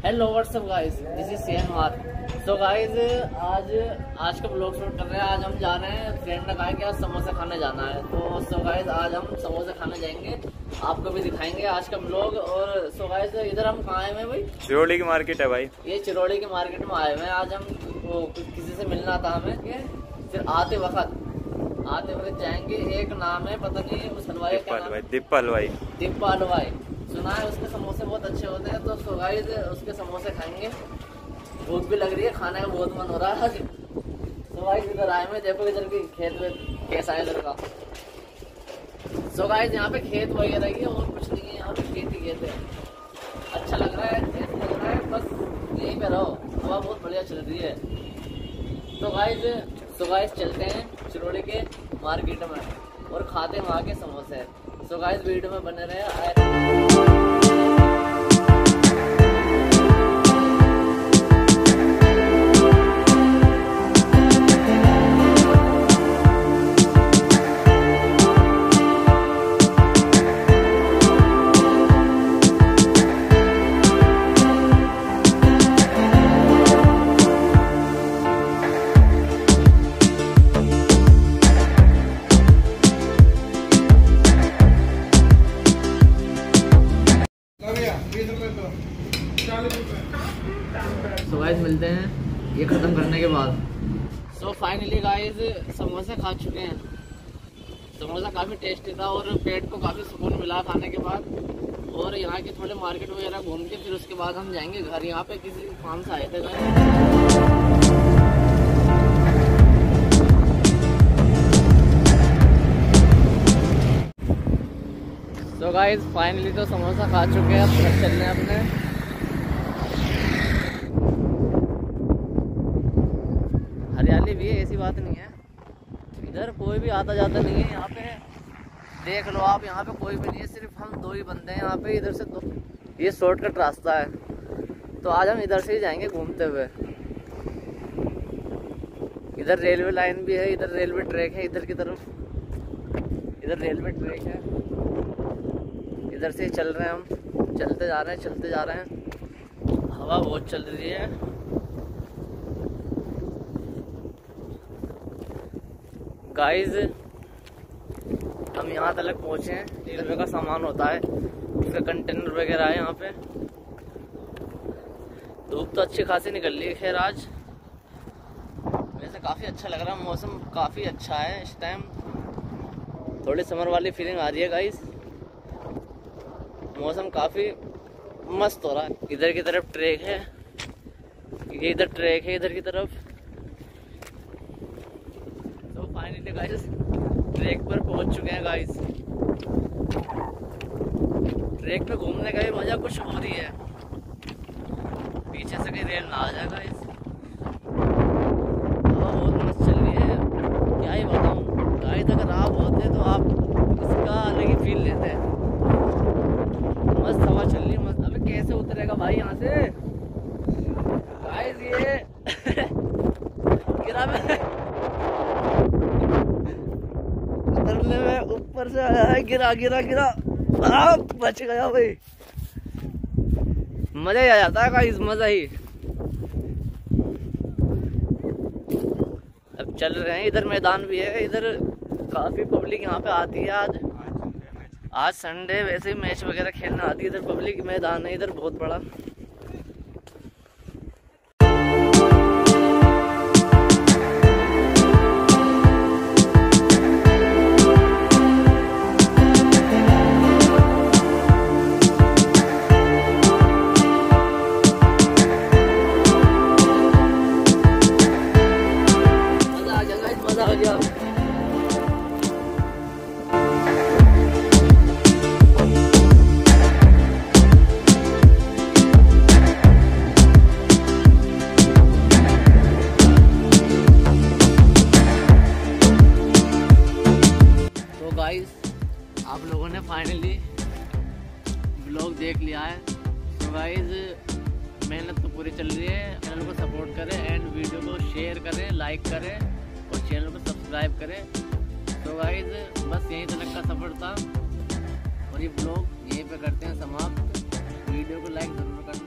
Hello what's up guys, this is CNR. So guys आज का blog shoot कर रहे हैं। आज हम जा रहे हैं, फ्रेंड ने कहा कि आज समोसे खाने जाना है। तो सो गाइस आज हम समोसे खाने जाएंगे, आपको भी दिखाएंगे आज का ब्लॉग। और सो गाइस इधर हम कहाँ आए हैं भाई? चिरौली की मार्केट है भाई। ये चिरौली की मार्केट में आए हुए हैं। आज हम किसी से मिलना था हमें, फिर आते वक्त जाएंगे। एक नाम है, पता नहीं उस हलवाई का नाम, दिप्पा हलवाई सुना है। उसके समोसे बहुत अच्छे होते हैं। तो सो गाइस उसके समोसे खाएंगे। भूख भी लग रही है, खाने का बहुत मन हो रहा है। सो गाइस इधर आए हैं, देखो इधर की खेत में कैसा है इधर का। सो गाइस यहाँ पे खेत वगैरह ही है और कुछ नहीं है, यहाँ पे खेत ही खेत है। अच्छा लग रहा है, ऐसा लग रहा है बस यहीं पे रहो, हवा बहुत बढ़िया चल रही है। सो गाइस चलते हैं चिरौली के मार्केट में और खाते हैं वहाँ के समोसे। सो गाइस वीडियो में बने रहे। सो गाइस मिलते हैं ये ख़त्म करने के बाद। सो फाइनली गाइस समोसे खा चुके हैं। समोसा काफ़ी टेस्टी था और पेट को काफ़ी सुकून मिला खाने के बाद। और यहाँ के थोड़े मार्केट वगैरह घूम के फिर उसके बाद हम जाएंगे घर। यहाँ पे किसी काम से आए थे तो गाइस फाइनली तो समोसा खा चुके हैं। अब घर चल रहे हैं अपने। हरियाली भी है, ऐसी बात नहीं है। इधर कोई भी आता जाता नहीं है। यहाँ पे देख लो आप, यहाँ पे कोई भी नहीं है, सिर्फ हम दो ही बंदे हैं यहाँ पे। इधर से दो, ये शॉर्टकट रास्ता है। तो आज हम इधर से ही जाएंगे घूमते हुए। इधर रेलवे लाइन भी है, इधर रेलवे ट्रैक है, इधर की तरफ इधर रेलवे ट्रैक है। इधर से ही चल रहे हैं हम, चलते जा रहे हैं। हवा बहुत चल रही है। गाइस हम यहाँ तक पहुँचे हैं। रेलवे का सामान होता है, उसका कंटेनर वगैरह है यहाँ पे। धूप तो अच्छी खासी निकल रही है। खैर आज वैसे काफ़ी अच्छा लग रहा है, मौसम काफ़ी अच्छा है इस टाइम। थोड़ी समर वाली फीलिंग आ रही है गाइस। मौसम काफ़ी मस्त हो रहा है। इधर की तरफ ट्रैक है, ये इधर ट्रैक है इधर की तरफ। तो फाइनली गाइस ट्रैक पर पहुंच चुके हैं गाइस। ट्रैक पे घूमने का भी मजा कुछ और ही है। पीछे से कहीं रेल ना आ जाए गाइस। हवा बहुत मस्त चल रही है, क्या ही बताऊं गाइस। अगर आप होते तो आप इसका अलग ही फील लेते हैं। मस्त हवा चल रही है, मस्त। अबे कैसे उतरेगा भाई यहाँ से गाइस? ये गिरा मैं, उतरने में ऊपर से आया है, गिरा बच गया भाई। मजा ही आ जाता है गाइस, मजा ही। अब चल रहे हैं। इधर मैदान भी है, इधर काफी पब्लिक यहाँ पे आती है। आज संडे, वैसे ही मैच वगैरह खेलने आती है। इधर पब्लिक मैदान है इधर बहुत बड़ा। मजा आ गया। गाइस आप लोगों ने फाइनली ब्लॉग देख लिया है। तो गाइस मेहनत तो पूरी चल रही है। चैनल को सपोर्ट करें एंड वीडियो को शेयर करें, लाइक करें और चैनल को सब्सक्राइब करें। तो गाइस बस यहीं तक का सफ़र था और ये ब्लॉग यहीं पे करते हैं समाप्त। वीडियो को लाइक ज़रूर करना।